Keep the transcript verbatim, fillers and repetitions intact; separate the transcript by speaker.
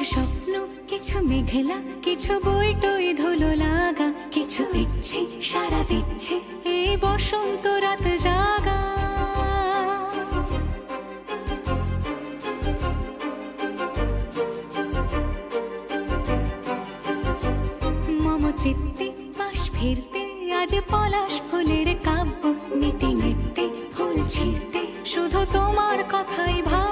Speaker 1: স্বপ্ন কিছু মেঘলা, কিছু বই টই ধুলো লাগা, কিছু ইচ্ছে সারা দিচ্ছে এই বসন্ত রাত জাগা। মম চিত্তে পাশ ফিরতে আজ পলাশ ফুলের কাব্য, নীতি নৃত্যে ফুল ছিঁড়তে শুধু তোমার কথাই ভাব।